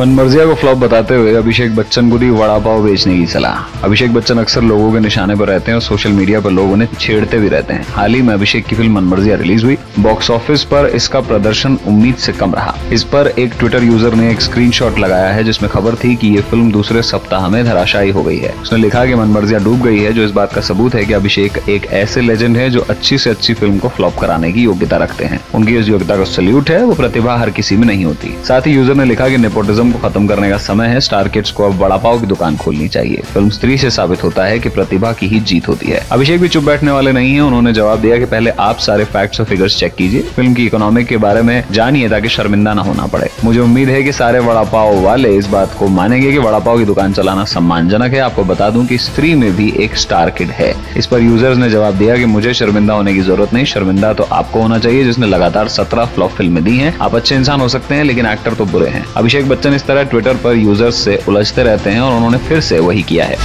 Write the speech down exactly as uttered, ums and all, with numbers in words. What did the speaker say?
मनमर्जिया को फ्लॉप बताते हुए अभिषेक बच्चन को दी वड़ा पाव बेचने की सलाह। अभिषेक बच्चन अक्सर लोगों के निशाने पर रहते हैं और सोशल मीडिया पर लोग उन्हें छेड़ते भी रहते हैं। हाल ही में अभिषेक की फिल्म मनमर्जिया रिलीज हुई। बॉक्स ऑफिस पर इसका प्रदर्शन उम्मीद से कम रहा। इस पर एक ट्विटर यूजर ने एक स्क्रीनशॉट लगाया है जिसमें खबर थी कि ये फिल्म दूसरे सप्ताह में धराशायी हो गई है। उसने लिखा कि मनमर्जिया डूब गई है, जो इस बात का सबूत है कि अभिषेक एक ऐसे लेजेंड है जो अच्छी से अच्छी फिल्म को फ्लॉप कराने की योग्यता रखते हैं। उनकी इस योग्यता को सैल्यूट है। वो प्रतिभा हर किसी में नहीं होती। साथ ही यूजर ने लिखा कि नेपोटिज्म को खत्म करने का समय है। स्टार किड्स को अब वड़ा पाव की दुकान खोलनी चाहिए। फिल्म स्त्री से साबित होता है कि प्रतिभा की ही जीत होती है। अभिषेक भी चुप बैठने वाले नहीं है। उन्होंने जवाब दिया कि पहले आप सारे फैक्ट्स और फिगर्स चेक कीजिए, फिल्म की इकोनॉमिक के बारे में जानिए ताकि शर्मिंदा न होना पड़े। मुझे उम्मीद है कि सारे वड़ा पाव वाले इस बात को मानेंगे कि वड़ा पाव की दुकान चलाना सम्मानजनक है। आपको बता दूं कि स्त्री में भी एक स्टार किड है। इस पर यूजर्स ने जवाब दिया कि मुझे शर्मिंदा होने की जरूरत नहीं। शर्मिंदा तो आपको होना चाहिए जिसने लगातार सत्रह फ्लॉप फिल्में दी हैं। आप अच्छे इंसान हो सकते हैं लेकिन एक्टर तो बुरे हैं। अभिषेक बच्चन इस तरह ट्विटर पर यूजर्स से उलझते रहते हैं और उन्होंने फिर से वही किया है।